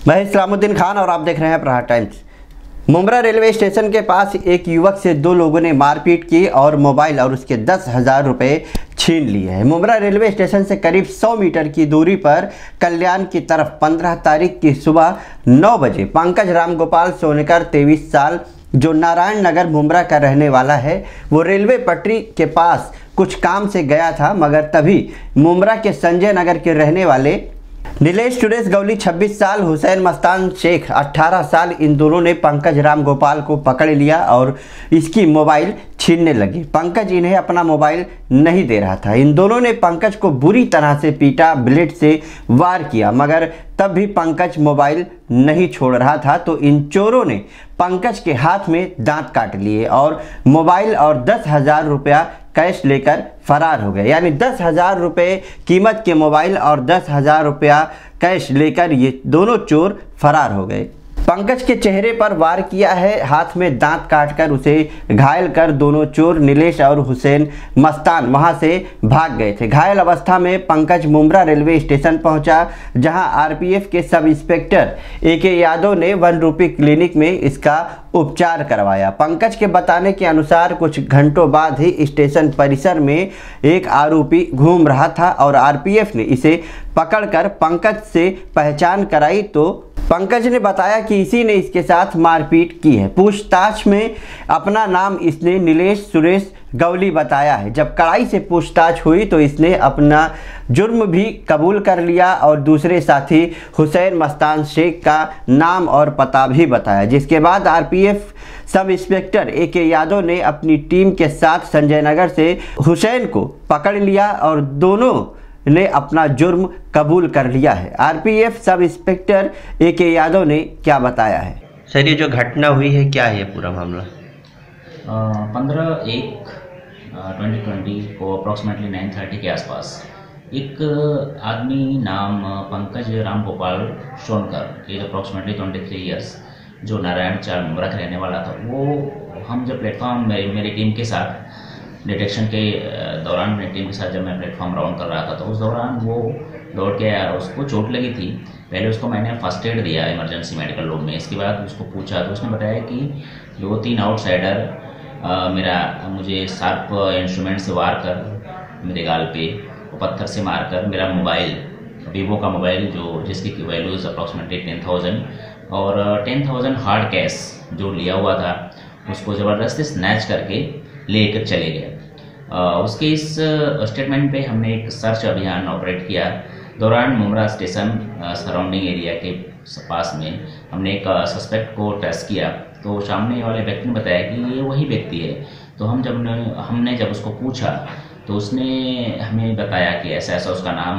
मैं इस्लामुद्दीन खान और आप देख रहे हैं प्रहार टाइम्स। मुंब्रा रेलवे स्टेशन के पास एक युवक से दो लोगों ने मारपीट की और मोबाइल और उसके 10,000 रुपये छीन लिए हैं। मुंब्रा रेलवे स्टेशन से करीब 100 मीटर की दूरी पर कल्याण की तरफ 15 तारीख की सुबह 9 बजे पंकज रामगोपाल सोनेकर 23 साल जो नारायण नगर मुंब्रा का रहने वाला है, वो रेलवे पटरी के पास कुछ काम से गया था, मगर तभी मुंब्रा के संजय नगर के रहने वाले नीलेश सुरेश गौली 26 साल, हुसैन मस्तान शेख 18 साल, इन दोनों ने पंकज रामगोपाल को पकड़ लिया और इसकी मोबाइल छीनने लगे। पंकज इन्हें अपना मोबाइल नहीं दे रहा था। इन दोनों ने पंकज को बुरी तरह से पीटा, ब्लेड से वार किया, मगर तब भी पंकज मोबाइल नहीं छोड़ रहा था। तो इन चोरों ने पंकज के हाथ में दांत काट लिए और मोबाइल और 10,000 रुपया कैश लेकर फरार हो गए। यानी 10,000 रुपये कीमत के मोबाइल और 10,000 रुपया कैश लेकर ये दोनों चोर फरार हो गए। पंकज के चेहरे पर वार किया है, हाथ में दांत काटकर उसे घायल कर दोनों चोर नीलेश और हुसैन मस्तान वहां से भाग गए थे। घायल अवस्था में पंकज मुंब्रा रेलवे स्टेशन पहुंचा, जहां आरपीएफ के सब इंस्पेक्टर AK यादव ने 1 रुपये क्लिनिक में इसका उपचार करवाया। पंकज के बताने के अनुसार कुछ घंटों बाद ही स्टेशन परिसर में एक आरोपी घूम रहा था और आरपीएफ ने इसे पकड़कर पंकज से पहचान कराई। तो पंकज ने बताया कि इसी ने इसके साथ मारपीट की है। पूछताछ में अपना नाम इसने नीलेश सुरेश गौली बताया है। जब कड़ाई से पूछताछ हुई तो इसने अपना जुर्म भी कबूल कर लिया और दूसरे साथी हुसैन मस्तान शेख का नाम और पता भी बताया, जिसके बाद RPF sub inspector AK Yadav ने अपनी टीम के साथ संजय नगर से हुसैन को पकड़ लिया और दोनों ने अपना जुर्म कबूल कर लिया है। RPF sub inspector AK Yadav ने क्या बताया है? सर, ये जो घटना हुई है, क्या है पूरा मामला? 15/1/2020 को अप्रॉक्सीमेटली 9:30 के आसपास एक आदमी नाम Pankaj Ramgopal Sonkar, age approximately 23 years, जो नारायण चार मुंब्रा का रहने वाला था, वो हम जब प्लेटफॉर्म मेरी टीम के साथ डिटेक्शन के दौरान मेरी टीम के साथ जब मैं प्लेटफॉर्म राउंड कर रहा था तो उस दौरान वो दौड़ के आया। उसको चोट लगी थी। पहले उसको मैंने फर्स्ट एड दिया इमरजेंसी मेडिकल रूम में। इसके बाद उसको पूछा तो उसने बताया कि 2-3 आउटसाइडर मुझे शार्प इंस्ट्रूमेंट से वार कर मेरे गाल पे पत्थर से मार कर मेरा मोबाइल, वीवो का मोबाइल जो जिसकी वैल्यूज़ अप्रॉक्सीमेटली 10,000 और 10,000 हार्ड कैश जो लिया हुआ था, उसको ज़बरदस्ती स्नैच करके लेकर चले गए। उसके इस स्टेटमेंट पे हमने एक सर्च अभियान ऑपरेट किया। दौरान मुंब्रा स्टेशन सराउंडिंग एरिया के पास में हमने एक सस्पेक्ट को टेस्ट किया तो सामने वाले व्यक्ति ने बताया कि ये वही व्यक्ति है। तो हमने जब उसको पूछा तो उसने हमें बताया कि ऐसा उसका नाम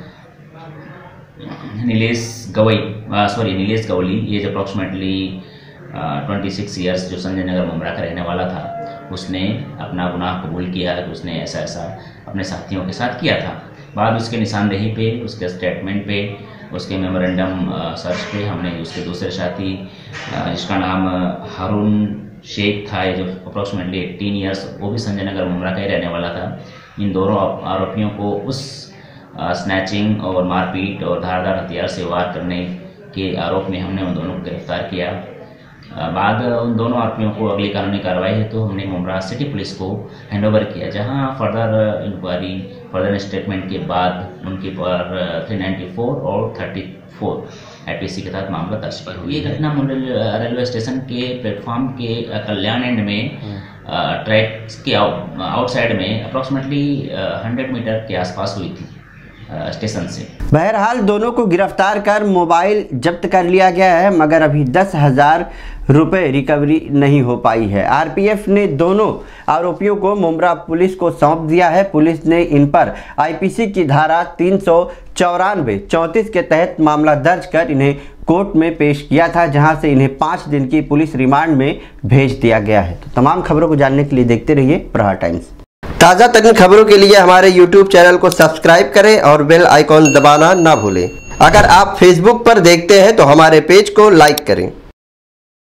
नीलेश गौली, ये जो अप्रॉक्सीमेटली 26 ईयर्स, जो संजय नगर मुंब्रा का रहने वाला था, उसने अपना गुनाह कबूल किया कि उसने ऐसा अपने साथियों के साथ किया था। बाद उसके निशानदेही पे, उसके स्टेटमेंट पे, उसके मेमोरेंडम सर्च पे हमने उसके दूसरे साथी जिसका नाम हारून शेख था, जो अप्रॉक्सीमेटली 18 ईयर्स, वो भी संजय नगर मुंब्रा का ही रहने वाला था, इन दोनों आरोपियों को उस स्नैचिंग और मारपीट और धारदार हथियार से वार करने के आरोप में हमने उन दोनों को गिरफ्तार किया। बाद उन दोनों आरोपियों को अगली कानूनी कार्रवाई है तो हमने मुंब्रा सिटी पुलिस को हैंडओवर किया, जहां फर्दर इंक्वायरी, फर्दर स्टेटमेंट के बाद उनके पर 394 और 34 IPC के तहत मामला दर्ज किया। ये घटना रेलवे स्टेशन के प्लेटफॉर्म के कल्याण एंड में ट्रैक के आउटसाइड में अप्रॉक्सीमेटली 100 मीटर के आसपास हुई थी स्टेशन से। बहरहाल दोनों को गिरफ्तार कर मोबाइल जब्त कर लिया गया है, मगर अभी 10,000 रुपये रिकवरी नहीं हो पाई है। आरपीएफ ने दोनों आरोपियों को मुंब्रा पुलिस को सौंप दिया है। पुलिस ने इन पर IPC की धारा 394-34 के तहत मामला दर्ज कर इन्हें कोर्ट में पेश किया था, जहां से इन्हें 5 दिन की पुलिस रिमांड में भेज दिया गया है। तो तमाम खबरों को जानने के लिए देखते रहिए प्रहार टाइम्स। ताज़ा तरीन खबरों के लिए हमारे YouTube चैनल को सब्सक्राइब करें और बेल आइकॉन दबाना ना भूलें। अगर आप Facebook पर देखते हैं तो हमारे पेज को लाइक करें।